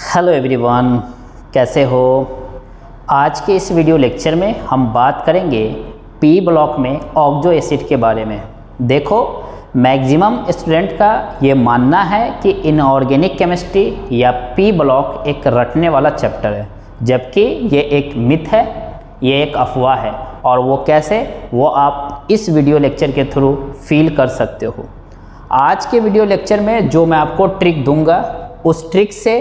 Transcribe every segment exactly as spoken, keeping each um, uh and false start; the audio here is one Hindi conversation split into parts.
हेलो एवरीवन, कैसे हो। आज के इस वीडियो लेक्चर में हम बात करेंगे पी ब्लॉक में ऑक्सो एसिड के बारे में। देखो, मैक्सिमम स्टूडेंट का ये मानना है कि इनऑर्गेनिक केमिस्ट्री या पी ब्लॉक एक रटने वाला चैप्टर है, जबकि ये एक मिथ है, ये एक अफवाह है। और वो कैसे, वो आप इस वीडियो लेक्चर के थ्रू फील कर सकते हो। आज के वीडियो लेक्चर में जो मैं आपको ट्रिक दूंगा, उस ट्रिक से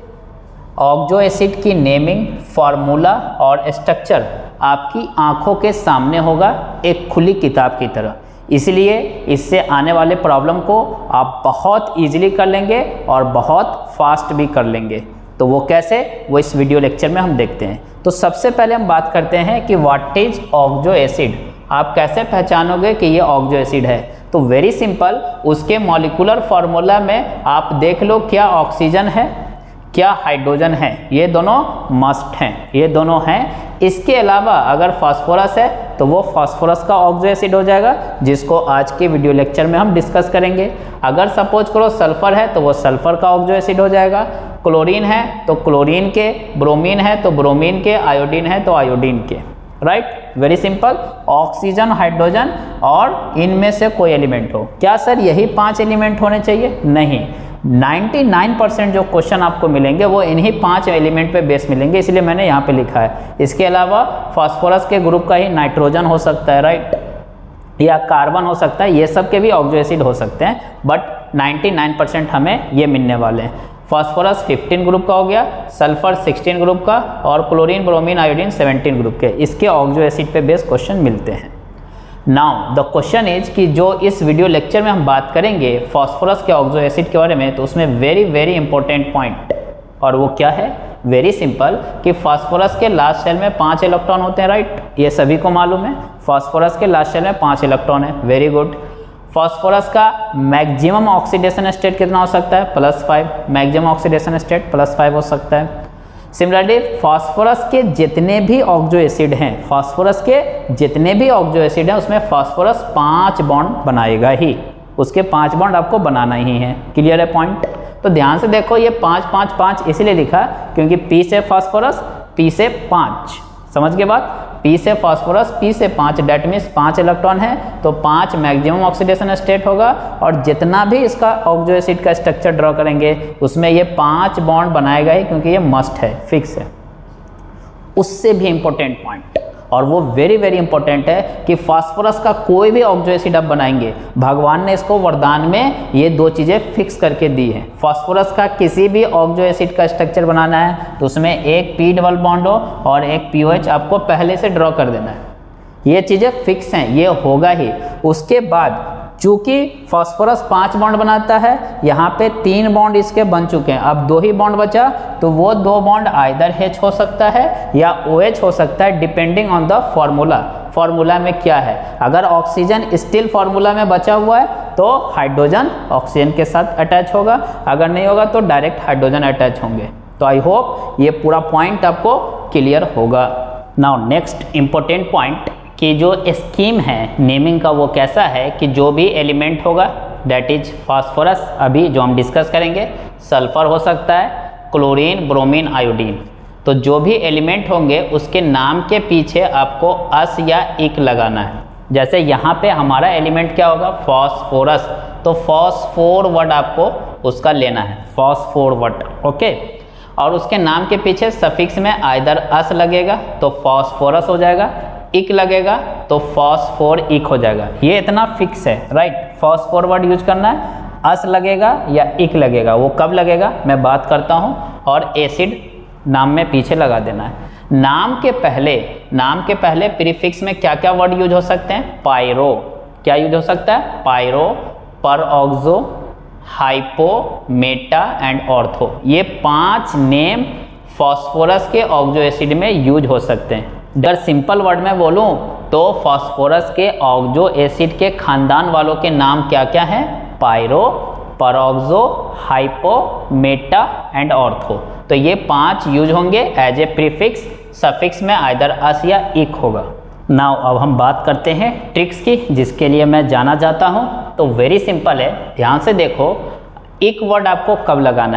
ऑक्सो एसिड की नेमिंग, फार्मूला और स्ट्रक्चर आपकी आंखों के सामने होगा, एक खुली किताब की तरह। इसलिए इससे आने वाले प्रॉब्लम को आप बहुत इजीली कर लेंगे और बहुत फास्ट भी कर लेंगे। तो वो कैसे, वो इस वीडियो लेक्चर में हम देखते हैं। तो सबसे पहले हम बात करते हैं कि व्हाट इज ऑक्सो एसिड। आप कैसे पहचानोगे कि ये ऑक्सो एसिड है? तो वेरी सिंपल, उसके मॉलिक्यूलर फार्मूला में आप देख लो, क्या ऑक्सीजन है, क्या हाइड्रोजन है। ये दोनों मस्ट हैं, ये दोनों हैं। इसके अलावा अगर फास्फोरस है तो वो फास्फोरस का ऑक्सो एसिड हो जाएगा, जिसको आज के वीडियो लेक्चर में हम डिस्कस करेंगे। अगर सपोज करो सल्फर है तो वो सल्फर का ऑक्सो एसिड हो जाएगा। क्लोरीन है तो क्लोरीन के, ब्रोमीन है तो ब्रोमीन के, आयोडीन है तो आयोडीन के। Right, very simple. Oxygen, hydrogen और इनमें से कोई एलिमेंट हो। क्या सर यही पांच एलिमेंट होने चाहिए? नहीं, निन्यानवे परसेंट जो क्वेश्चन आपको मिलेंगे वो इन्हीं पांच एलिमेंट पे बेस मिलेंगे, इसलिए मैंने यहाँ पे लिखा है। इसके अलावा फास्फोरस के ग्रुप का ही नाइट्रोजन हो सकता है, राइट, या कार्बन हो सकता है। ये सब के भी ऑक्सो एसिड हो सकते हैं, बट निन्यानवे परसेंट हमें ये मिलने वाले हैं। फास्फोरस पंद्रह ग्रुप का हो गया, सल्फर सोलह ग्रुप का और क्लोरीन, ब्रोमीन, आयोडीन सत्रह ग्रुप के। इसके ऑक्सो एसिड पे बेस क्वेश्चन मिलते हैं। नाउ द क्वेश्चन इज कि जो इस वीडियो लेक्चर में हम बात करेंगे फास्फोरस के ऑक्सो एसिड के बारे में, तो उसमें वेरी वेरी इंपॉर्टेंट पॉइंट, और वो क्या है? वेरी सिंपल कि फास्फोरस के लास्ट शेल में पांच इलेक्ट्रॉन होते हैं, राइट, ये सभी को मालूम है। फास्फोरस के लास्ट शेल में पांच इलेक्ट्रॉन है, वेरी गुड। फास्फोरस का मैक्सिमम ऑक्सीडेशन स्टेट कितना हो सकता है? Plus five. Maximum oxidation state plus five हो सकता है। सिमिलरली फास्फोरस के जितने भी ऑक्सो एसिड हैं, फास्फोरस के जितने भी ऑक्सो एसिड हैं, उसमें फास्फोरस पांच बॉन्ड बनाएगा ही, उसके पांच बॉन्ड आपको बनाना ही है। क्लियर है पॉइंट? तो ध्यान से देखो, ये पांच पांच पांच इसलिए लिखा क्योंकि पी से फास्फोरस, पी से पांच, समझ के बाद, पी से फास्फोरस, पी से पांच, डेट मीन्स पांच इलेक्ट्रॉन है तो पांच मैक्सिमम ऑक्सीडेशन स्टेट होगा। और जितना भी इसका ऑक्सो एसिड का स्ट्रक्चर ड्रॉ करेंगे उसमें ये पांच बॉन्ड बनाएगा ही, क्योंकि ये मस्ट है, फिक्स है। उससे भी इंपॉर्टेंट पॉइंट, और वो वेरी वेरी इंपॉर्टेंट है, कि फास्फोरस का कोई भी ऑक्सो एसिड आप बनाएंगे, भगवान ने इसको वरदान में ये दो चीज़ें फिक्स करके दी हैं। फास्फोरस का किसी भी ऑक्सो एसिड का स्ट्रक्चर बनाना है तो उसमें एक पी डबल बॉन्ड हो और एक पी ओ एच आपको पहले से ड्रॉ कर देना है। ये चीज़ें फिक्स हैं, ये होगा ही। उसके बाद चूंकि फास्फोरस पांच बॉन्ड बनाता है, यहाँ पे तीन बॉन्ड इसके बन चुके हैं, अब दो ही बॉन्ड बचा, तो वो दो बॉन्ड आइदर H हो सकता है या ओ एच हो सकता है, depending on the formula. Formula में क्या है, अगर ऑक्सीजन स्टिल फॉर्मूला में बचा हुआ है तो हाइड्रोजन ऑक्सीजन के साथ अटैच होगा, अगर नहीं होगा तो डायरेक्ट हाइड्रोजन अटैच होंगे। तो आई होप ये पूरा पॉइंट आपको क्लियर होगा। नाउ नेक्स्ट इंपॉर्टेंट पॉइंट कि जो स्कीम है नेमिंग का, वो कैसा है कि जो भी एलिमेंट होगा, दैट इज फास्फोरस, अभी जो हम डिस्कस करेंगे, सल्फर हो सकता है, क्लोरीन, ब्रोमीन, आयोडीन, तो जो भी एलिमेंट होंगे उसके नाम के पीछे आपको अस या इक लगाना है। जैसे यहाँ पे हमारा एलिमेंट क्या होगा? फास्फोरस, तो फास्फोर वर्ड आपको उसका लेना है, फास्फोर वर्ड, ओके। और उसके नाम के पीछे सफिक्स में आइदर अस लगेगा तो फास्फोरस हो जाएगा, इक लगेगा तो फास्फोर इक हो जाएगा। ये इतना फिक्स है, राइट। फास्फोर वर्ड यूज करना है, अस लगेगा या इक लगेगा, वो कब लगेगा मैं बात करता हूँ। और एसिड नाम में पीछे लगा देना है। नाम के पहले, नाम के पहले प्रीफिक्स में क्या क्या वर्ड यूज हो सकते हैं? पायरो, क्या यूज हो सकता है? Pyro, peroxo, hypo, meta and ortho. ये पांच नेम फास्फोरस के ऑक्सो एसिड में यूज हो सकते हैं। अगर सिंपल वर्ड में बोलूं तो फास्फोरस के ऑक्सो एसिड के खानदान वालों के नाम क्या क्या हैं? Pyro, peroxo, hypo, meta and ortho. तो ये पांच यूज होंगे एज ए प्रीफिक्स, सफिक्स में आइदर अस या इक होगा। नाउ अब हम बात करते हैं ट्रिक्स की, जिसके लिए मैं जाना चाहता हूँ। तो वेरी सिंपल है, ध्यान से देखो, इक वर्ड आपको कब लगाना है?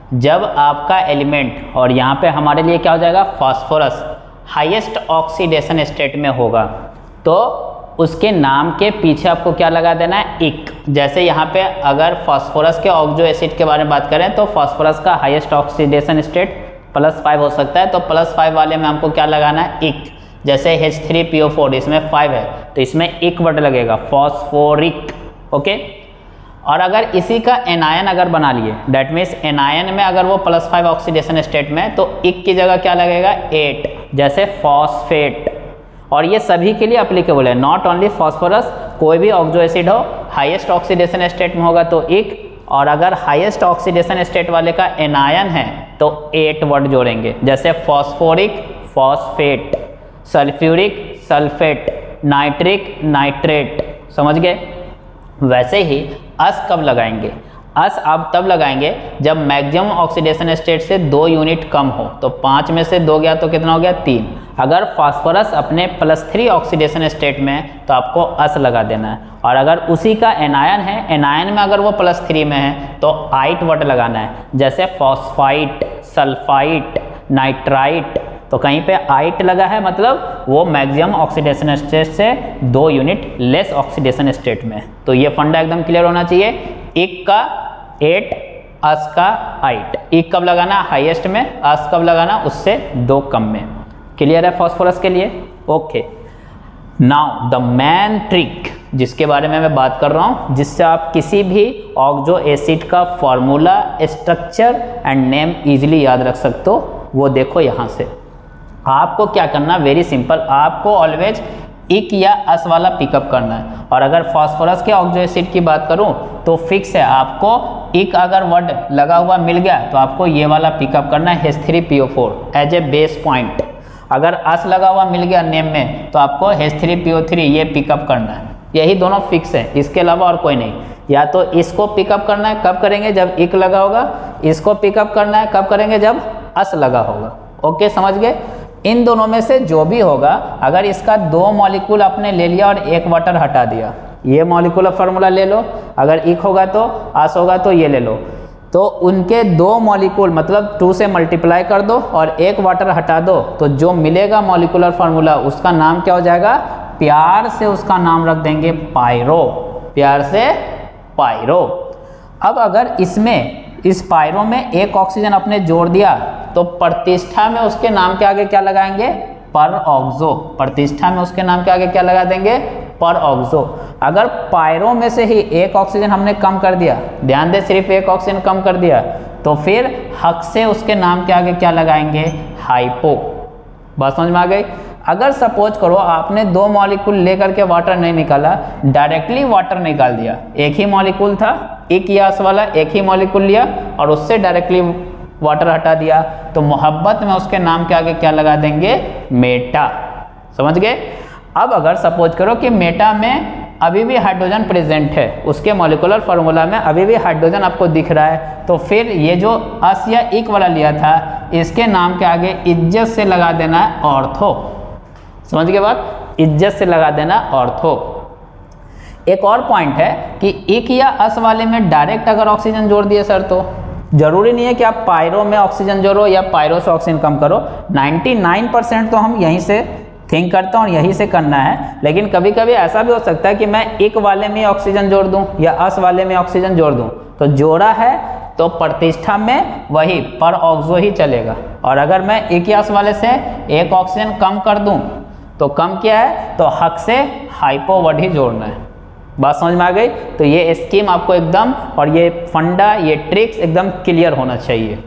जब आपका एलिमेंट, और यहाँ पे हमारे लिए क्या हो जाएगा, फास्फोरस हाईएस्ट ऑक्सीडेशन स्टेट में होगा, तो उसके नाम के पीछे आपको क्या लगा देना है, इक। जैसे यहाँ पे अगर फास्फोरस के ऑक्सो एसिड के बारे में बात करें तो फास्फोरस का highest oxidation state plus five हो सकता है, तो प्लस फाइव वाले में हमको क्या लगाना है, इक। जैसे H three P O four इसमें फाइव है तो इसमें इक वर्ड लगेगा, फॉस्फोरिक। ओके, और अगर इसी का एनायन अगर बना लिए, डेट मीन्स एनायन में अगर वो प्लस फाइव ऑक्सीडेशन स्टेट में, तो इक की जगह क्या लगेगा, एट, जैसे फॉस्फेट। और ये सभी के लिए अप्लीकेबल है, नॉट ओनली फॉस्फोरस, कोई भी ऑक्सो एसिड हो हाईएस्ट ऑक्सीडेशन स्टेट में होगा तो इक, और अगर हाईएस्ट ऑक्सीडेशन स्टेट वाले का एनायन है तो एट वर्ड जोड़ेंगे, जैसे phosphoric phosphate, sulphuric sulphate, nitric nitrate. समझ गए। वैसे ही अस कब लगाएंगे, अस आप तब लगाएंगे जब मैक्सिमम ऑक्सीडेशन स्टेट से दो यूनिट कम हो, तो पाँच में से दो गया तो कितना हो गया, तीन। अगर फास्फोरस अपने प्लस थ्री ऑक्सीडेशन स्टेट में तो आपको अस लगा देना है, और अगर उसी का एनायन है, एनायन में अगर वो प्लस थ्री में है तो आइट वर्ड लगाना है, जैसे फॉस्फाइट सल्फाइट नाइट्राइट। तो कहीं पे आइट लगा है मतलब वो मैक्सिमम ऑक्सीडेशन स्टेट से दो यूनिट लेस ऑक्सीडेशन स्टेट में। तो ये फंडा एकदम क्लियर होना चाहिए। इक का एट, अस का आइट। इक कब लगाना, हाईएस्ट में, अस कब लगाना, उससे दो कम में। क्लियर है फास्फोरस के लिए। Okay, now the main trick जिसके बारे में मैं बात कर रहा हूँ, जिससे आप किसी भी ऑक्सो एसिड का formula, structure and name easily याद रख सकते हो, वो देखो यहाँ से। आपको क्या करना, वेरी सिंपल, आपको ऑलवेज इक या अस वाला पिकअप करना है। और अगर फास्फोरस के ऑक्सो एसिड की बात करूं तो फिक्स है, आपको इक अगर वर्ड लगा हुआ मिल गया तो आपको ये वाला पिकअप करना है, H three P O four as a base point. अगर अस लगा हुआ मिल गया नेम में तो आपको H three P O three ये पिकअप करना है। यही दोनों फिक्स है, इसके अलावा और कोई नहीं। या तो इसको पिकअप करना है, कब करेंगे, जब इक लगा होगा। इसको पिकअप करना है, कब करेंगे, जब अस लगा होगा। ओके, समझ गए। इन दोनों में से जो भी होगा, अगर इसका दो मॉलिक्यूल आपने ले लिया और एक वाटर हटा दिया, ये मॉलिक्यूलर फार्मूला ले लो। अगर इक होगा तो अस होगा तो ये ले लो। तो उनके दो मॉलिक्यूल मतलब टू से मल्टीप्लाई कर दो और एक वाटर हटा दो, तो जो मिलेगा मॉलिक्यूलर फार्मूला उसका नाम क्या हो जाएगा, प्यार से उसका नाम रख देंगे पायरो। प्यार से पायरो। अब अगर इसमें, इस पायरो में एक ऑक्सीजन अपने जोड़ दिया तो प्रतिष्ठा में उसके नाम के आगे क्या लगाएंगे, पर ऑक्सो। प्रतिष्ठा में उसके नाम के आगे क्या लगा देंगे, पर ऑक्सो। अगर पायरो में से ही एक ऑक्सीजन हमने कम कर दिया, ध्यान दे, सिर्फ एक ऑक्सीजन कम कर दिया, तो फिर हक से उसके नाम के आगे क्या लगाएंगे, हाइपो। बात समझ में आ गई। अगर सपोज करो आपने दो मॉलिक्यूल लेकर के वाटर नहीं निकाला, डायरेक्टली वाटर निकाल दिया, एक ही मॉलिक्यूल था, इक या अस वाला, एक ही मॉलिक्यूल लिया और उससे डायरेक्टली वाटर हटा दिया, तो मोहब्बत में उसके नाम के आगे क्या लगा देंगे, मेटा। समझ गए। अब अगर सपोज करो कि मेटा में अभी भी हाइड्रोजन प्रेजेंट है, उसके मॉलिक्यूलर फार्मूला में अभी भी हाइड्रोजन आपको दिख रहा है, तो फिर ये जो अस या इक वाला लिया था, इसके नाम के आगे इज्जत से लगा देना है ऑर्थो। समझ गए बात, इज्जत से लगा देना ऑर्थो। एक और पॉइंट है कि इक या अस वाले में डायरेक्ट अगर ऑक्सीजन जोड़ दिए सर, तो जरूरी नहीं है कि आप पायरो में ऑक्सीजन जोड़ो या पायरो से ऑक्सीजन कम करो। निन्यानवे परसेंट तो हम यहीं से थिंक करता हूँ और यहीं से करना है, लेकिन कभी कभी ऐसा भी हो सकता है कि मैं इक वाले में ऑक्सीजन जोड़ दूं या अस वाले में ऑक्सीजन जोड़ दूं, तो जोड़ा है तो प्रतिष्ठा में वही पर ऑक्सो ही चलेगा। और अगर मैं इक या अस वाले से एक ऑक्सीजन कम कर दूं, तो कम क्या है, तो हक से हाइपो वर्ड ही जोड़ना है। बात समझ में आ गई। तो ये स्कीम आपको एकदम, और ये फंडा, ये ट्रिक्स एकदम क्लियर होना चाहिए।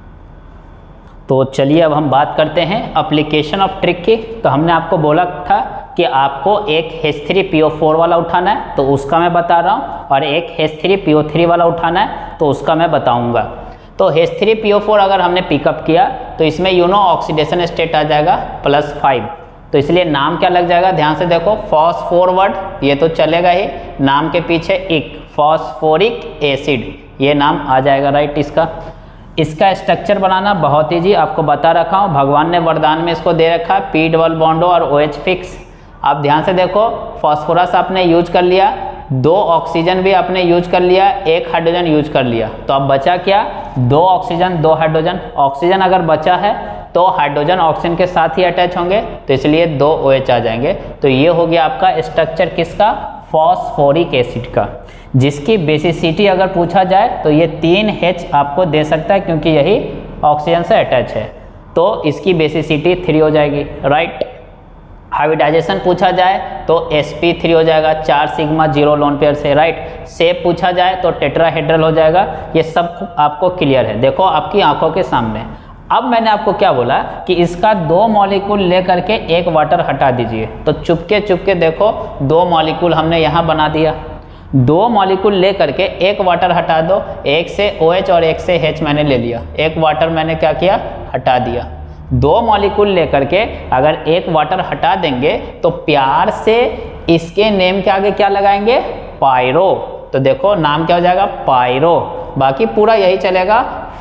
तो चलिए अब हम बात करते हैं एप्लीकेशन ऑफ ट्रिक की। तो हमने आपको बोला था कि आपको एक H three P O four वाला उठाना है, तो उसका मैं बता रहा हूँ, और एक H three P O three वाला उठाना है, तो उसका मैं बताऊँगा। तो H three P O four अगर हमने पिकअप किया तो इसमें यूनो ऑक्सीडेशन स्टेट आ जाएगा प्लस फाइव, तो इसलिए नाम क्या लग जाएगा, ध्यान से देखो, फॉस्फोरवर्ड, ये तो चलेगा ही, नाम के पीछे इक, फॉस्फोरिक एसिड, ये नाम आ जाएगा, राइट। इसका इसका स्ट्रक्चर बनाना बहुत ईजी, आपको बता रखा हूँ, भगवान ने वरदान में इसको दे रखा है, पी डबल बॉन्डो और ओ एच फिक्स। आप ध्यान से देखो, फॉस्फोरस आपने यूज कर लिया, दो ऑक्सीजन भी आपने यूज कर लिया, एक हाइड्रोजन यूज कर लिया, तो अब बचा क्या, दो ऑक्सीजन दो हाइड्रोजन। ऑक्सीजन अगर बचा है तो हाइड्रोजन ऑक्सीजन के साथ ही अटैच होंगे, तो इसलिए दो OH आ जाएंगे। तो ये हो गया आपका स्ट्रक्चर किसका, फॉस्फोरिक एसिड का, जिसकी बेसिसिटी अगर पूछा जाए तो ये तीन H आपको दे सकता है क्योंकि यही ऑक्सीजन से अटैच है, तो इसकी बेसिसिटी थ्री हो जाएगी, राइट। हाइब्रिडाइजेशन पूछा जाए तो एस पी थ्री हो जाएगा, चार सिग्मा जीरो लोन पेयर से, राइट। शेप पूछा जाए तो टेट्राहेड्रल हो जाएगा। ये सब आपको क्लियर है, देखो आपकी आंखों के सामने। अब मैंने आपको क्या बोला कि इसका दो मॉलिक्यूल लेकर के एक वाटर हटा दीजिए, तो चुपके चुपके देखो दो मॉलिक्यूल हमने यहाँ बना दिया। दो मॉलिक्यूल लेकर के एक वाटर हटा दो, एक से OH और एक से H मैंने ले लिया, एक वाटर मैंने क्या किया, हटा दिया। दो मॉलिक्यूल लेकर के अगर एक वाटर हटा देंगे तो प्यार से इसके नेम के आगे क्या लगाएंगे, पायरो। तो देखो नाम क्या हो जाएगा, पायरो। बाकी पूरा यही चलेगा,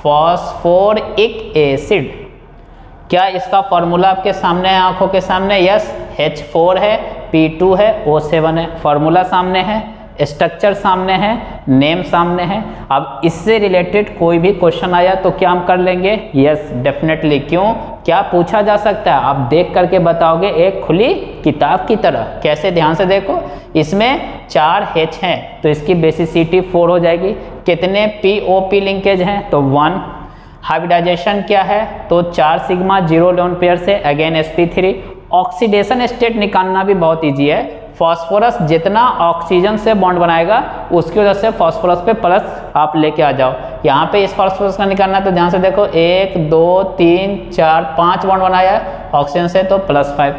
फॉस्फोरिक एसिड। क्या इसका फॉर्मूला आपके सामने है, आंखों के सामने, यस। एच फोर है, पी टू है, ओ सेवन है, फॉर्मूला सामने है, स्ट्रक्चर सामने है, नेम सामने है। अब इससे रिलेटेड कोई भी क्वेश्चन आया तो क्या हम कर लेंगे, यस डेफिनेटली। क्यों, क्या पूछा जा सकता है, आप देख करके बताओगे एक खुली किताब की तरह। कैसे, ध्यान से देखो, इसमें चार H हैं तो इसकी बेसिसिटी फोर हो जाएगी। कितने पी ओ पी लिंकेज हैं, तो वन। हाइब्रिडाइजेशन क्या है, तो चार सिग्मा जीरो लोन पेयर से, again S P three. Oxidation state निकालना भी बहुत ईजी है। फॉस्फोरस जितना ऑक्सीजन से बॉन्ड बनाएगा उसकी वजह से फॉस्फोरस पे प्लस आप लेके आ जाओ। यहाँ पे इस फॉस्फोरस का निकालना है तो ध्यान से देखो, एक दो तीन चार पांच बॉन्ड बनाया है ऑक्सीजन से, तो प्लस फाइव।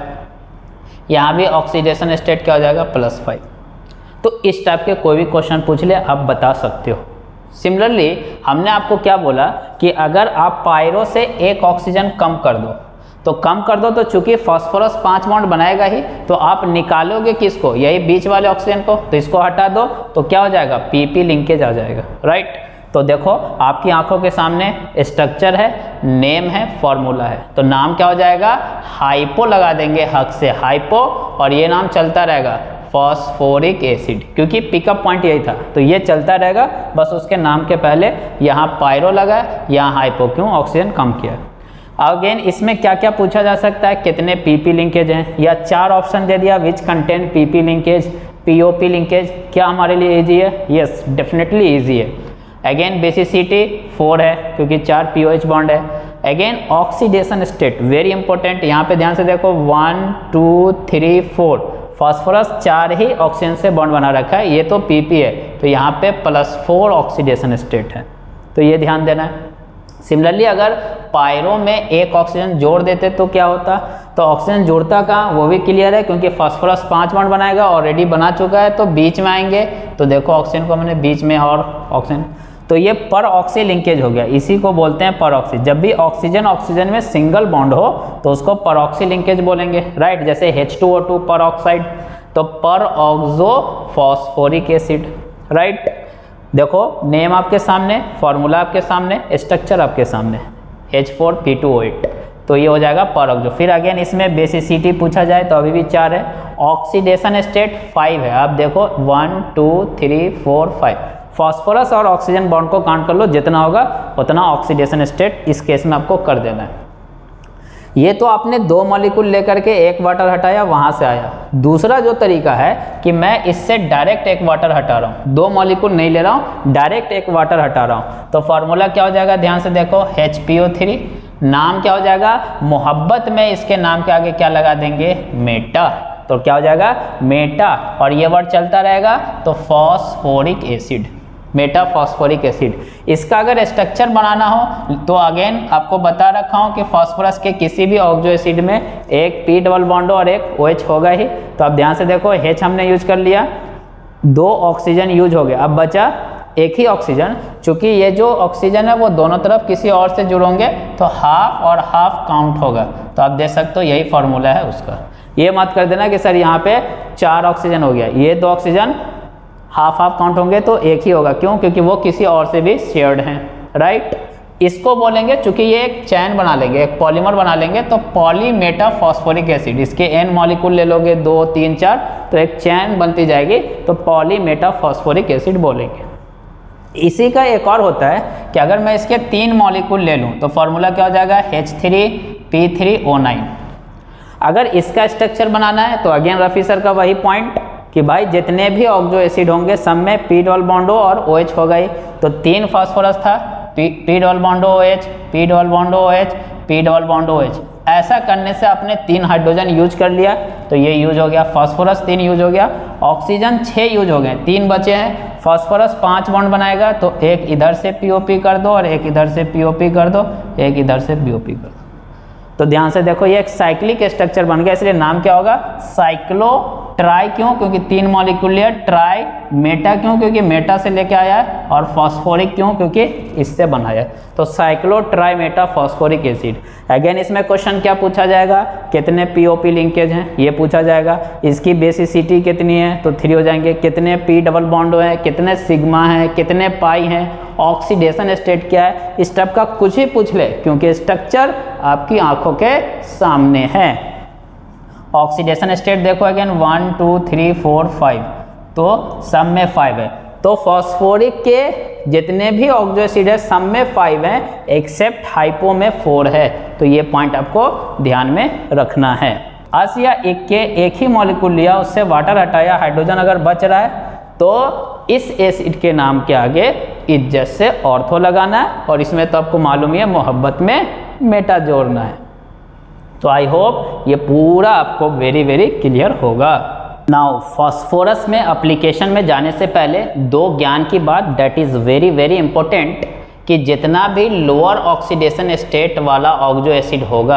यहाँ भी ऑक्सीडेशन स्टेट क्या हो जाएगा, प्लस फाइव। तो इस टाइप के कोई भी क्वेश्चन पूछ ले आप बता सकते हो। सिमिलरली हमने आपको क्या बोला कि अगर आप पायरो से एक ऑक्सीजन कम कर दो, तो कम कर दो तो चूंकि फास्फोरस पांच बॉन्ड बनाएगा ही, तो आप निकालोगे किसको, यही बीच वाले ऑक्सीजन को, तो इसको हटा दो तो क्या हो जाएगा, पीपी लिंकेज आ जाएगा, राइट। तो देखो आपकी आंखों के सामने स्ट्रक्चर है, नेम है, फॉर्मूला है, तो नाम क्या हो जाएगा, हाइपो लगा देंगे हक से, हाइपो, और ये नाम चलता रहेगा फॉस्फोरिक एसिड, क्योंकि पिकअप पॉइंट यही था, तो ये चलता रहेगा। बस उसके नाम के पहले यहाँ पायरो लगा, यहाँ हाइपो, क्यों, ऑक्सीजन कम किया। अगेन इसमें क्या क्या पूछा जा सकता है, कितने पीपी लिंकेज हैं, या चार ऑप्शन दे दिया which contain PP linkage, POP linkage. क्या हमारे लिए इजी है, यस डेफिनेटली इजी है। अगेन बेसिसिटी फोर है क्योंकि चार पीओएच बॉन्ड है। Again oxidation state very important, यहाँ पे ध्यान से देखो, one two three four, phosphorus चार ही ऑक्सीजन से बॉन्ड बना रखा है, ये तो पीपी है, तो यहाँ पे प्लस फोर ऑक्सीडेशन स्टेट है, तो ये ध्यान देना है। सिमिलरली अगर पायरो में एक ऑक्सीजन जोड़ देते तो क्या होता, तो ऑक्सीजन जोड़ता कहाँ, वो भी क्लियर है, क्योंकि फास्फोरस पांच बॉन्ड बनाएगा, ऑलरेडी बना चुका है, तो बीच में आएंगे, तो देखो ऑक्सीजन को मैंने बीच में और ऑक्सीजन, तो ये पर ऑक्सी लिंकेज हो गया, इसी को बोलते हैं पर ऑक्सी। जब भी ऑक्सीजन ऑक्सीजन में सिंगल बॉन्ड हो तो उसको पर ऑक्सी लिंकेज बोलेंगे, राइट। जैसे H two O two peroxide, तो peroxo phosphoric acid, right. देखो नेम आपके सामने, फॉर्मूला आपके सामने, स्ट्रक्चर आपके सामने, H four P two O eight, तो ये हो जाएगा पर ऑक्सो। फिर अगेन इसमें बेसिसिटी पूछा जाए तो अभी भी चार है, ऑक्सीडेशन स्टेट फाइव है। आप देखो one two three four five, phosphorus और ऑक्सीजन बॉन्ड को काउंट कर लो, जितना होगा उतना ऑक्सीडेशन स्टेट इस केस में आपको कर देना है। ये तो आपने दो मॉलिक्यूल लेकर के एक वाटर हटाया, वहां से आया। दूसरा जो तरीका है कि मैं इससे डायरेक्ट एक वाटर हटा रहा हूँ, दो मॉलिक्यूल नहीं ले रहा हूँ, डायरेक्ट एक वाटर हटा रहा हूँ, तो फॉर्मूला क्या हो जाएगा, ध्यान से देखो, एच पी ओ थ्री। नाम क्या हो जाएगा, मोहब्बत में इसके नाम के आगे क्या लगा देंगे, मेटा, तो क्या हो जाएगा, मेटा, और ये वर्ड चलता रहेगा, तो phosphoric acid, meta phosphoric acid. इसका अगर स्ट्रक्चर बनाना हो तो अगेन आपको बता रखा हूँ कि फास्फोरस के किसी भी ऑक्सो एसिड में एक पी डबल बॉन्ड और एक OH होगा ही, तो आप ध्यान से देखो, H हमने यूज कर लिया, दो ऑक्सीजन यूज हो गया, अब बचा एक ही ऑक्सीजन। चूंकि ये जो ऑक्सीजन है वो दोनों तरफ किसी और से जुड़ोंगे तो हाफ और हाफ काउंट होगा, तो आप देख सकते हो यही फॉर्मूला है उसका। ये मत कर देना कि सर यहाँ पे चार ऑक्सीजन हो गया, ये दो ऑक्सीजन हाफ हाफ काउंट होंगे तो एक ही होगा, क्यों, क्योंकि वो किसी और से भी शेयर्ड हैं, राइट। इसको बोलेंगे, चूंकि ये एक चैन बना लेंगे, एक पॉलीमर बना लेंगे, तो पॉलीमेटाफॉस्फोरिक एसिड। इसके एन मॉलिक्यूल ले लोगे, दो तीन चार, तो एक चैन बनती जाएगी, तो पॉलीमेटाफॉस्फोरिक एसिड बोलेंगे। इसी का एक और होता है कि अगर मैं इसके तीन मॉलिक्यूल ले लूँ तो फॉर्मूला क्या हो जाएगा, H three P three O nine. अगर इसका स्ट्रक्चर बनाना है तो अगेन रफी सर का वही पॉइंट कि भाई जितने भी ऑक्सो एसिड होंगे सब में पी डबल बॉन्ड ओ और ओ एच हो गई। तो तीन फास्फोरस था, P P double bond O H, P double bond O H, P double bond O H. ऐसा करने से आपने तीन हाइड्रोजन यूज कर लिया, तो ये यूज हो गया। फास्फोरस तीन यूज हो गया, ऑक्सीजन छः यूज हो गए, तीन बचे हैं। फास्फोरस पांच बॉन्ड बनाएगा, तो एक इधर से पीओपी कर दो और एक इधर से पीओपी कर दो, एक इधर से पीओपी कर दो। तो ध्यान से देखो, ये एक साइक्लिक स्ट्रक्चर बन गया, इसलिए नाम क्या होगा, साइक्लो ट्राई। क्यों? क्योंकि तीन मॉलिक्यूल लिया। ट्राई मेटा क्यों? क्योंकि मेटा से लेके आया है। और फॉस्फोरिक क्यों? क्योंकि इससे बनाया है। तो cyclo tri meta phosphoric acid. Again इसमें क्वेश्चन क्या पूछा जाएगा, कितने पीओपी लिंकेज हैं, ये पूछा जाएगा। इसकी बेसिसिटी कितनी है, तो थ्री हो जाएंगे। कितने पी डबल बॉन्ड हैं, कितने सिग्मा है, कितने पाई हैं, ऑक्सीडेशन स्टेट क्या है, इस टाइप का कुछ ही पूछ ले, क्योंकि स्ट्रक्चर आपकी आंखों के सामने है। ऑक्सीडेशन स्टेट देखो again, one two three four five, तो सब में फाइव है। तो फॉस्फोरिक के जितने भी ऑक्सो एसिड है सब में फाइव हैं, एक्सेप्ट हाइपो में फोर है। तो ये पॉइंट आपको ध्यान में रखना है। अस या एक के एक ही मॉलिक्यूल लिया, उससे वाटर हटाया, हाइड्रोजन अगर बच रहा है, तो इस एसिड के नाम के आगे इज्जत से ऑर्थो लगाना है। और इसमें तो आपको मालूम ही है, मोहब्बत में मेटा जोड़ना है। तो आई होप ये पूरा आपको वेरी वेरी क्लियर होगा। नाउ फॉस्फोरस में एप्लीकेशन में जाने से पहले दो ज्ञान की बात that is very very important, कि जितना भी लोअर ऑक्सीडेशन स्टेट वाला ऑक्सो एसिड होगा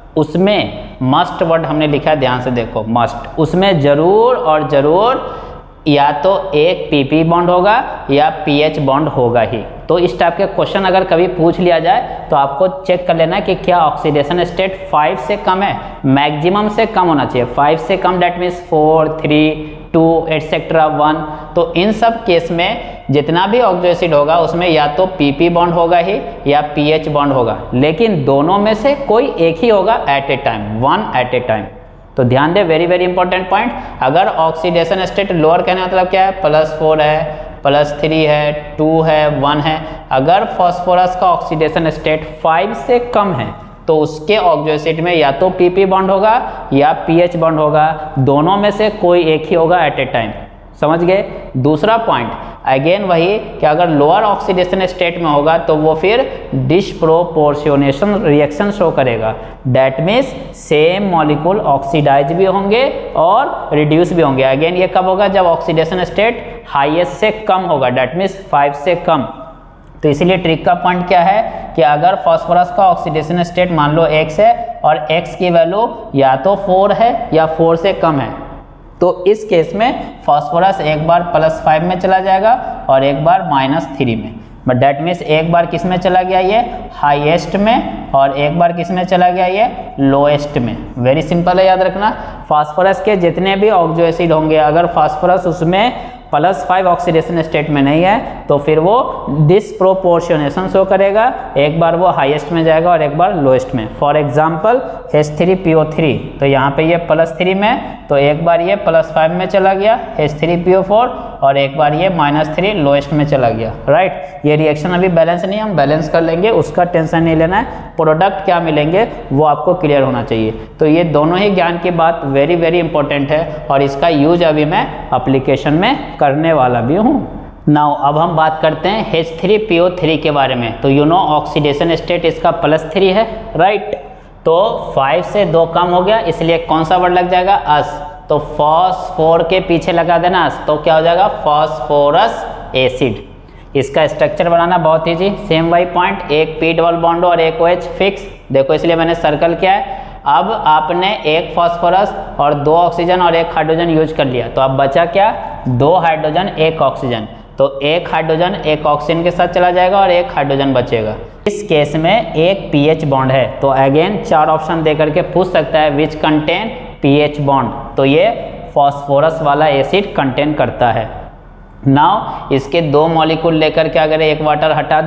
उसमें मस्ट वर्ड हमने लिखा है, ध्यान से देखो, मस्ट। उसमें जरूर और ज़रूर या तो एक पीपी बॉन्ड होगा या पीएच बॉन्ड होगा ही। तो इस टाइप के क्वेश्चन अगर कभी पूछ लिया जाए तो आपको चेक कर लेना कि क्या ऑक्सीडेशन स्टेट फाइव से कम है, मैक्सिमम से कम होना चाहिए। फाइव से कम that means four, three, two etcetera one. तो इन सब केस में जितना भी ऑक्सो एसिड होगा उसमें या तो पीपी बॉन्ड होगा ही या पीएच बॉन्ड होगा, लेकिन दोनों में से कोई एक ही होगा at a time, one at a time. तो ध्यान दे, वेरी वेरी इंपॉर्टेंट पॉइंट। अगर ऑक्सीडेशन स्टेट लोअर कहने मतलब क्या है, प्लस फोर है, प्लस थ्री है, टू है, वन है। अगर फॉस्फोरस का ऑक्सीडेशन स्टेट फाइव से कम है तो उसके ऑक्सो एसिड में या तो पीपी बॉन्ड होगा या पीएच बॉन्ड होगा, दोनों में से कोई एक ही होगा एट ए टाइम। समझ गए? दूसरा पॉइंट अगेन वही कि अगर लोअर ऑक्सीडेशन स्टेट में होगा तो वो फिर डिस्प्रोपोर्शनेशन रिएक्शन शो करेगा। That means same molecule oxidise भी होंगे और रिड्यूस भी होंगे। अगेन ये कब होगा, जब ऑक्सीडेशन स्टेट हाईएस्ट से कम होगा, दैट मीन्स फाइव से कम। तो इसीलिए ट्रिक का पॉइंट क्या है कि अगर फास्फोरस का ऑक्सीडेशन स्टेट मान लो एक्स है और एक्स की वैल्यू या तो फोर है या फोर से कम है, तो इस केस में फास्फोरस एक बार प्लस फाइव में चला जाएगा और एक बार माइनस थ्री में। बट डैट मीन्स एक बार किस में चला गया, ये हाईएस्ट में, और एक बार किस में चला गया, ये लोएस्ट में। वेरी सिंपल है, याद रखना। फास्फोरस के जितने भी ऑक्सो एसिड होंगे, अगर फास्फोरस उसमें प्लस फाइव ऑक्सीडेशन स्टेट में नहीं है तो फिर वो डिस्प्रोपोर्शनेशन शो करेगा, एक बार वो हाईएस्ट में जाएगा और एक बार लोएस्ट में। For example H three P O three, तो यहाँ पे ये प्लस थ्री में, तो एक बार ये प्लस फाइव में चला गया H three P O four, और एक बार ये माइनस थ्री लोएस्ट में चला गया। राइट, ये रिएक्शन अभी बैलेंस नहीं, हम बैलेंस कर लेंगे, उसका टेंशन नहीं लेना है। प्रोडक्ट क्या मिलेंगे वो आपको क्लियर होना चाहिए। तो ये दोनों ही ज्ञान की बात वेरी वेरी इंपॉर्टेंट है और इसका यूज अभी मैं एप्लीकेशन में करने वाला भी हूँ। नाउ अब हम बात करते हैं H three P O three के बारे में। तो यू नो ऑक्सीडेशन स्टेट इसका प्लस थ्री है, राइट। तो फाइव से दो कम हो गया, इसलिए कौन सा वर्ड लग जाएगा, अस। तो फॉस्फोर के पीछे लगा देना अस, तो क्या हो जाएगा, फॉस्फोरस एसिड। इसका स्ट्रक्चर बनाना बहुत ईजी, सेम वाई पॉइंट, एक पी डबल बॉन्ड और एक ओ एच फिक्स। देखो इसलिए मैंने सर्कल किया है। अब आपने एक फास्फोरस और दो ऑक्सीजन और एक हाइड्रोजन यूज कर लिया, तो अब बचा क्या, दो हाइड्रोजन एक ऑक्सीजन। तो एक हाइड्रोजन एक ऑक्सीजन के साथ चला जाएगा और एक हाइड्रोजन बचेगा। इस केस में एक पीएच बॉन्ड है, तो अगेन चार ऑप्शन दे करके पूछ सकता है विच कंटेन पीएच बॉन्ड, तो ये फॉस्फोरस वाला एसिड कंटेन करता है। नाउ इसके दो मॉलिक्यूल लेकर के अगर एक वाटर हटा दूं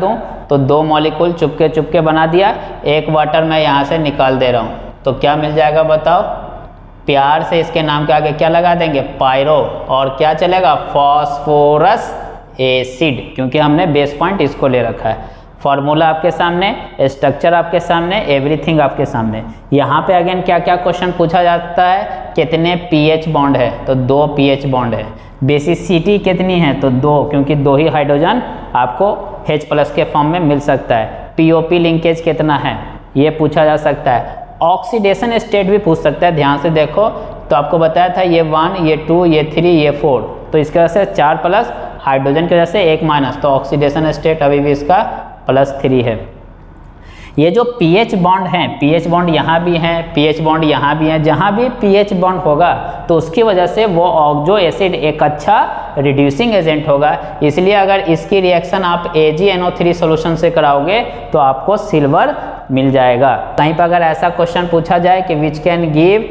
तो दो मॉलिक्यूल चुपके चुपके बना दिया, एक वाटर मैं यहाँ से निकाल दे रहा हूँ, तो क्या मिल जाएगा बताओ? प्यार से इसके नाम के आगे क्या लगा देंगे? पायरो, और क्या चलेगा? फॉस्फोरस एसिड, क्योंकि हमने बेस पॉइंट इसको ले रखा है। फॉर्मूला आपके सामने, स्ट्रक्चर आपके सामने, एवरीथिंग आपके सामने। यहाँ पे अगेन क्या क्या क्वेश्चन पूछा जाता है? कितने पीएच बॉन्ड है? तो दो पीएच बॉन्ड है। बेसिसिटी कितनी है? तो दो, क्योंकि दो ही हाइड्रोजन आपको H प्लस के फॉर्म में मिल सकता है। पीओपी लिंकेज कितना है? ये पूछा जा सकता है। ऑक्सीडेशन स्टेट भी पूछ सकता है, ध्यान से देखो। तो आपको बताया था ये वन, ये टू, ये थ्री, ये फोर, तो इसके वजह से चार प्लस, हाइड्रोजन की वजह से एक माइनस, तो ऑक्सीडेशन स्टेट अभी भी इसका प्लस थ्री है। ये जो पीएच बॉन्ड हैं, पीएच बॉन्ड यहाँ भी हैं, पीएच बॉन्ड यहाँ भी हैं, जहाँ भी पीएच बॉन्ड होगा तो उसकी वजह से वो ऑक्सो एसिड एक अच्छा रिड्यूसिंग एजेंट होगा। इसलिए अगर इसकी रिएक्शन आप A G N O three solution से कराओगे तो आपको सिल्वर मिल जाएगा। कहीं पर अगर ऐसा क्वेश्चन पूछा जाए कि which can give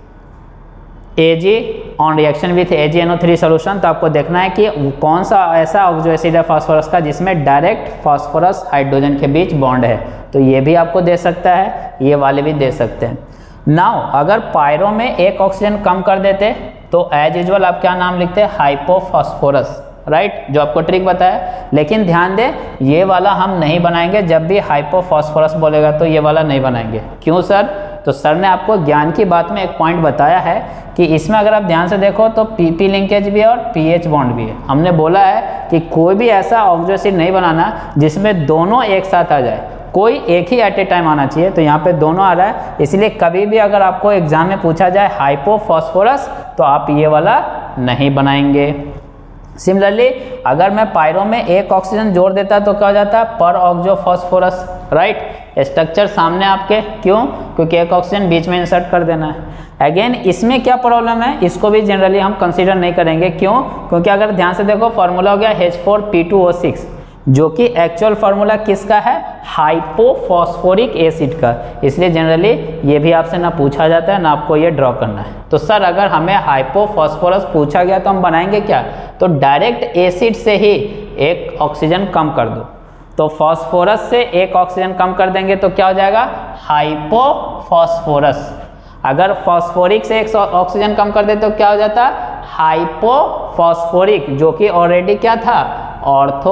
Ag on reaction with A G N O three solution, तो आपको देखना है कि कौन सा ऐसा ऑक्सो एसिड है फास्फोरस का जिसमें डायरेक्ट फास्फोरस हाइड्रोजन के बीच बॉन्ड है। तो ये भी आपको दे सकता है, ये वाले भी दे सकते हैं। नाउ अगर पायरो में एक ऑक्सीजन कम कर देते तो एज यूजुअल आप क्या नाम लिखते हैं? Hypophosphorous, right right? जो आपको ट्रिक बताया। लेकिन ध्यान दें, ये वाला हम नहीं बनाएंगे। जब भी हाइपोफॉस्फोरस बोलेगा तो ये वाला नहीं बनाएंगे। क्यों सर? तो सर ने आपको ज्ञान की बात में एक पॉइंट बताया है कि इसमें अगर आप ध्यान से देखो तो पीपी लिंकेज भी है और पीएच बॉन्ड भी है। हमने बोला है कि कोई भी ऐसा ऑक्सो एसिड नहीं बनाना जिसमें दोनों एक साथ आ जाए, कोई एक ही एट ए टाइम आना चाहिए। तो यहाँ पे दोनों आ रहा है, इसलिए कभी भी अगर आपको एग्जाम में पूछा जाए हाइपोफॉस्फोरस तो आप ये वाला नहीं बनाएंगे। सिमिलरली अगर मैं पायरो में एक ऑक्सीजन जोड़ देता तो क्या हो जाता? पर ऑक्सो फॉस्फोरस, राइट। स्ट्रक्चर सामने आपके, क्यों? क्योंकि एक ऑक्सीजन बीच में इंसर्ट कर देना है। अगेन इसमें क्या प्रॉब्लम है? इसको भी जनरली हम कंसीडर नहीं करेंगे। क्यों? क्योंकि अगर ध्यान से देखो फॉर्मूला हो गया H four P two O six, जो कि एक्चुअल फार्मूला किसका है? हाइपोफॉस्फोरिक एसिड का। इसलिए जनरली ये भी आपसे ना पूछा जाता है ना आपको ये ड्रॉ करना है। तो सर अगर हमें हाइपोफॉस्फोरस पूछा गया तो हम बनाएंगे क्या? तो डायरेक्ट एसिड से ही एक ऑक्सीजन कम कर दो। तो फॉस्फोरस से एक ऑक्सीजन कम कर देंगे तो क्या हो जाएगा? हाइपोफॉस्फोरस। अगर फॉस्फोरिक से एक ऑक्सीजन कम कर दे तो क्या हो जाता? हाइपोफॉस्फोरिक, जो कि ऑलरेडी क्या था? Ortho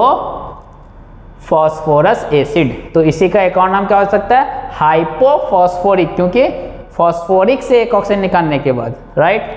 phosphorous acid. तो इसी का एक और नाम क्या हो सकता है? हाइपोफॉस्फोरिक, क्योंकि फॉस्फोरिक से एक ऑक्सीजन निकालने के बाद, राइट।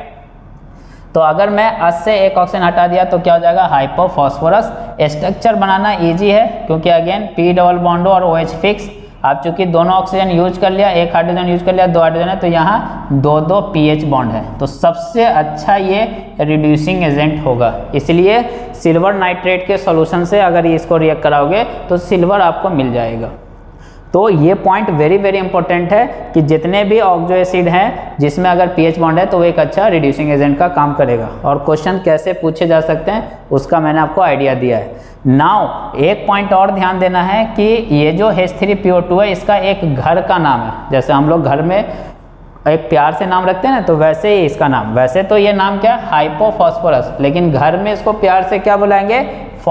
तो अगर मैं अस से एक ऑक्सीजन हटा दिया तो क्या हो जाएगा? हाइपोफॉस्फोरस। स्ट्रक्चर बनाना इजी है क्योंकि अगेन पी डबल बॉन्डो और ओ एच फिक्स। आप चूंकि दोनों ऑक्सीजन यूज कर लिया, एक हाइड्रोजन यूज कर लिया, दो हाइड्रोजन है, तो यहाँ दो दो पीएच बॉन्ड है। तो सबसे अच्छा ये रिड्यूसिंग एजेंट होगा। इसलिए सिल्वर नाइट्रेट के सॉल्यूशन से अगर ये इसको रिएक्ट कराओगे तो सिल्वर आपको मिल जाएगा। तो ये पॉइंट वेरी वेरी इंपॉर्टेंट है कि जितने भी ऑक्सो एसिड हैं जिसमें अगर पीएच बॉन्ड है तो वो एक अच्छा रिड्यूसिंग एजेंट का काम करेगा। और क्वेश्चन कैसे पूछे जा सकते हैं उसका मैंने आपको आइडिया दिया है। नाउ एक पॉइंट और ध्यान देना है कि ये जो H three P O two है इसका एक घर का नाम है। जैसे हम लोग घर में एक प्यार से नाम रखते हैं ना, तो वैसे ही इसका नाम, वैसे तो ये नाम क्या है? हाइपोफॉस्फोरस, लेकिन घर में इसको प्यार से क्या बुलाएंगे?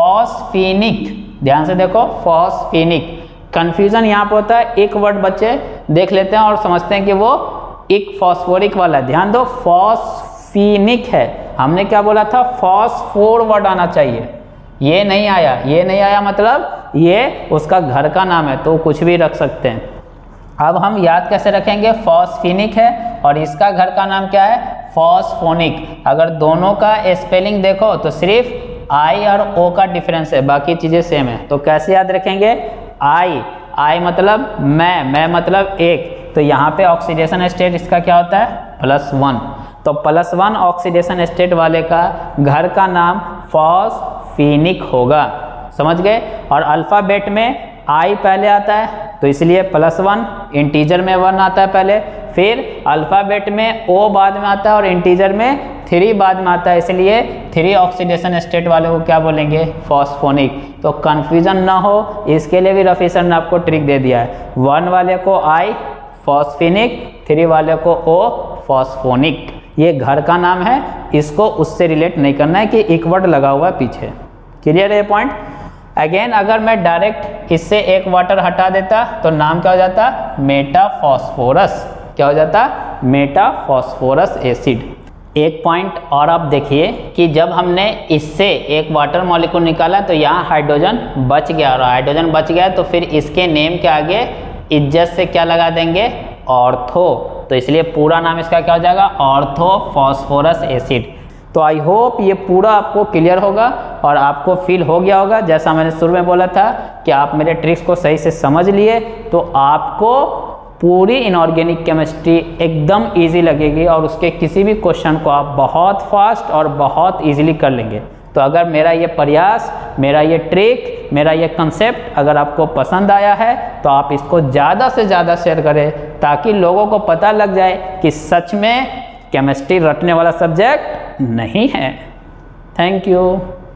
फॉस्फेनिक। ध्यान से देखो, फॉस्फेनिक। कंफ्यूजन यहाँ पर होता है, एक वर्ड बच्चे देख लेते हैं और समझते हैं कि वो एक फॉस्फोरिक वाला है। ध्यान दो, फॉस्फेनिक है। हमने क्या बोला था? फॉस्फोर वर्ड आना चाहिए, ये नहीं आया। ये नहीं आया मतलब ये उसका घर का नाम है, तो कुछ भी रख सकते हैं। अब हम याद कैसे रखेंगे? फॉस्फेनिक है और इसका घर का नाम क्या है? फॉस्फोनिक। अगर दोनों का स्पेलिंग देखो तो सिर्फ आई और ओ का डिफरेंस है, बाकी चीज़ें सेम है। तो कैसे याद रखेंगे? आई, आई मतलब मैं, मैं मतलब एक। तो यहाँ पे ऑक्सीडेशन स्टेट इसका क्या होता है? Plus one. तो प्लस वन ऑक्सीडेशन स्टेट वाले का घर का नाम फॉस्फेनिक होगा। समझ गए? और अल्फ़ाबेट में आई पहले आता है तो इसलिए प्लस वन, इंटीजर में वन आता है पहले, फिर अल्फ़ाबेट में ओ बाद में आता है और इंटीजर में थ्री बाद में आता है, इसलिए थ्री ऑक्सीडेशन स्टेट वाले को क्या बोलेंगे? फॉस्फोनिक। तो कन्फ्यूजन ना हो इसके लिए भी रफ़ी सर ने आपको ट्रिक दे दिया है। वन वाले को आई फॉस्फेनिक, थ्री वाले को ओ फॉस्फोनिक। ये घर का नाम है, इसको उससे रिलेट नहीं करना है कि एक वर्ड लगा हुआ है पीछे। क्लियर है ये पॉइंट? अगेन अगर मैं डायरेक्ट इससे एक वाटर हटा देता तो नाम क्या हो जाता, मेटाफॉस्फोरस। क्या हो जाता, मेटाफॉस्फोरस एसिड। एक पॉइंट और आप देखिए कि जब हमने इससे एक वाटर मॉलिक्यूल निकाला तो यहाँ हाइड्रोजन बच गया, और हाइड्रोजन बच गया तो फिर इसके नेम के आगे इज्जत से क्या लगा देंगे, ऑर्थो। तो इसलिए पूरा नाम इसका क्या हो जाएगा, ऑर्थोफॉस्फोरस एसिड। तो आई होप ये पूरा आपको क्लियर होगा और आपको फील हो गया होगा, जैसा मैंने शुरू में बोला था कि आप मेरे ट्रिक्स को सही से समझ लिए तो आपको पूरी इनऑर्गेनिक केमिस्ट्री एकदम इजी लगेगी और उसके किसी भी क्वेश्चन को आप बहुत फास्ट और बहुत इजीली कर लेंगे। तो अगर मेरा ये प्रयास, मेरा ये ट्रिक, मेरा ये कंसेप्ट अगर आपको पसंद आया है तो आप इसको ज़्यादा से ज़्यादा शेयर करें ताकि लोगों को पता लग जाए कि सच में केमिस्ट्री रटने वाला सब्जेक्ट नहीं है। Thank you.